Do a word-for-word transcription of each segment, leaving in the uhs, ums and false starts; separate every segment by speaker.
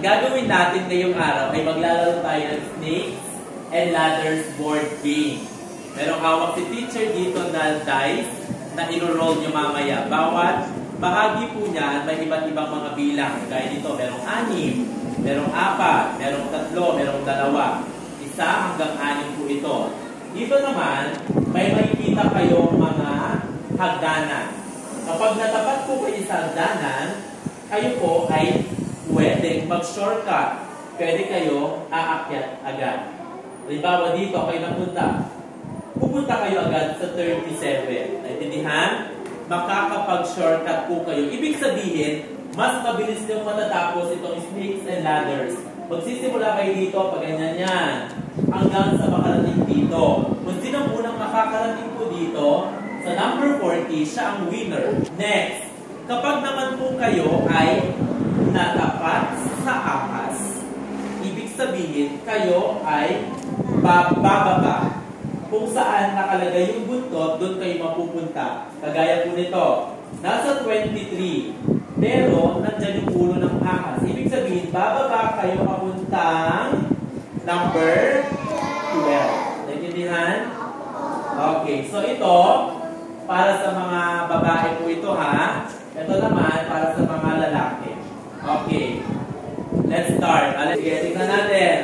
Speaker 1: gagawin natin ngayong araw ay maglalaro tayo ng snakes and ladders board game. Merong hawak si teacher dito na dice na ino-roll nyo mamaya. Bawat bahagi po niyan may iba't ibang mga bilang. Gaya dito, merong anim, merong apat, merong tatlo, merong dalawa. Isa hanggang anim po ito. Dito naman, may makikita kayong mga hagdanan. Kapag natapat po kayo sa hagdanan, kayo po ay pwedeng mag-shortcut. Pwede kayo aakyat agad. Halimbawa dito, kayo napunta. Pupunta kayo agad sa thirty-seven. Naintindihan? Makakapag-shortcut po kayo. Ibig sabihin, mas mabilis nyo matatapos itong snakes and ladders. Magsisimula kayo dito, pag ganyan yan, hanggang sa makarating dito. Kung sino unang makakarating po dito, sa number forty, siya ang winner. Next, kapag naman po kayo ay natapat sa ahas, ibig sabihin, kayo ay bababa. Kung saan nakalagay yung buntot, doon kayo mapupunta. Kagaya po nito, nasa twenty-three. Pero, nandyan yung ulo ng ahas. Ibig sabihin, bababa kayo papuntang number twelve. Naintindihan? Okay, so ito, para sa mga babae po ito ha. Ito naman, para sa mga lalaki. Okay. Let's start. Sige, tingnan natin.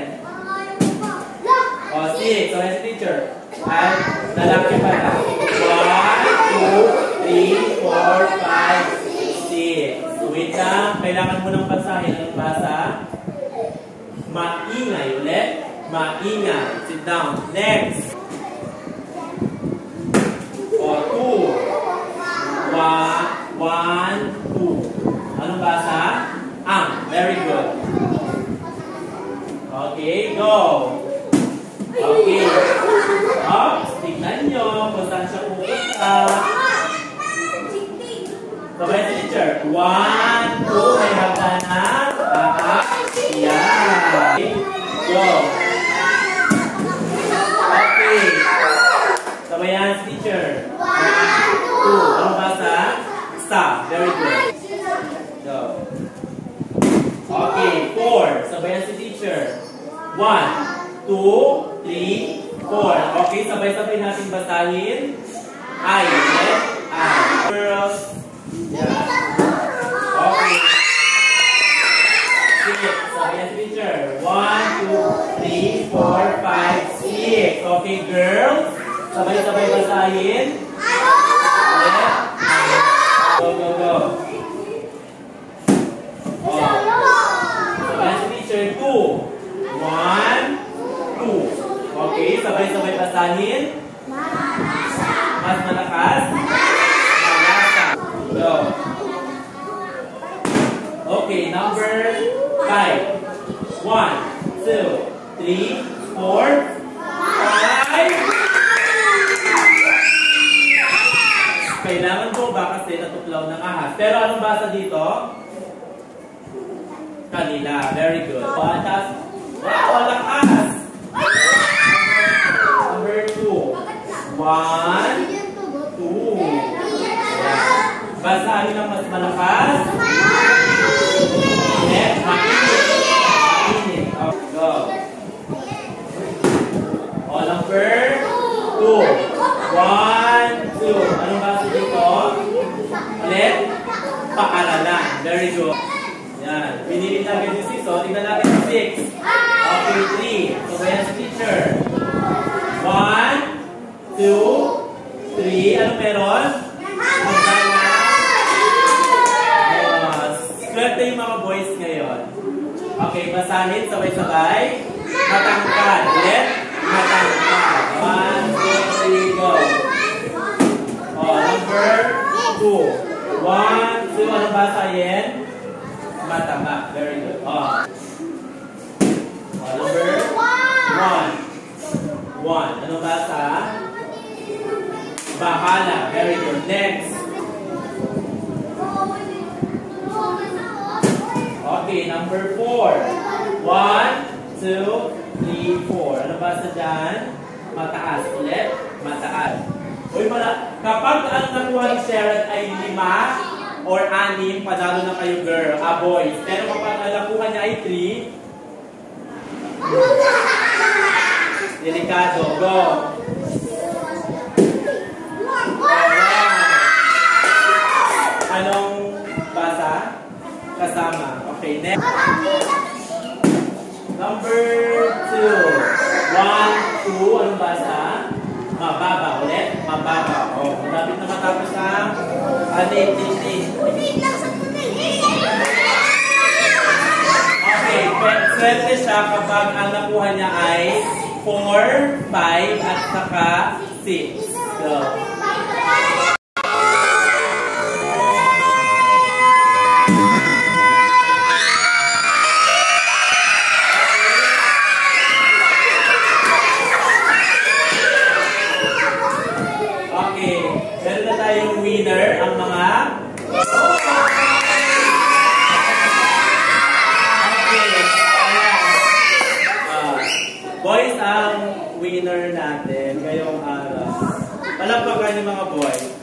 Speaker 1: O, six. So, as teacher. At lalaki pa na. One, two, three, four, five, six. Wait lang. Kailangan mo ng basahin. Anong basa? Maingay. Ulit. Maingay. Sit down. Next. O, two. One, one, two. Anong basa? Ang. Very good. Okay, go. Okay. Ops, tignan nyo kung saan siya pupunta. Sabay sa teacher. One, two, may hagdanan. Aha. Yeah. Go. Okay. Sabayan sa teacher. One, two. Anong basa? Stop. Very good. Go. Okay. Four. Sabayan sa teacher. One, two, three, four. Okay, sabay-sabay natin basahin. I, left, I. Girls. Yeah. Okay. Six. Sabayan sa teacher. One, two, three, four, five, six. Okay, girls. Sabay-sabay basahin. Left, I. Go, go, go. Oh. Sabayan sa teacher. Two. One, two. Okay, sabay-sabay basahin. Mas malakas. Malakas. Go. Okay, number five. One, two, three, four, five. Kailangan po ba kasi natuklaw ng ahas? Pero anong basa dito? Kanila. Very good. Patas. Wow, lakas! Number two. One, two. Yeah. Basahin ng mas malakas. Next, makinig. Makinig. Okay, go. O, number two. One, two. Anong basa dito? Ulit. Paaralan. Very good. Yan. Pinili natin yung six. O, tingnan natin yung six. Okay, three. So, bayan sa teacher. One, two, three. Ano meron? Yes. Swerte yung mga boys ngayon. Okay, basahin. Sabay-sabay. Matangkad. Ulit. Matangkad. One, two, three, go. Oh, number two. One, two. Ano basahin? Matama. Very good. Oh. Oh, number one. One. Ano basa? Bahala. Very good. Next. Okay, number four. One, two, three, four. Ano basa dyan? Mataas. Ulit. Mataas. Uy, mala. Kapag ang nakuha ni Sharon ay lima or anim, panalo na kayo, girl. Ah, boys. Pero kapag ang nakuha niya ay ay three. Delikado. Go. Anong basa? Kasama. Okay, next. Number two. One, two. Anong basa? Mababa. Ulit. Mababa. Oh, malapit na matapos ang alit, lit, okay, swerte siya kapag ang nakuha niya ay four, five, at saka six. So, okay, meron na tayong winner, ang mga boys ang winner natin ngayong araw. Palakpakan yung mga boys.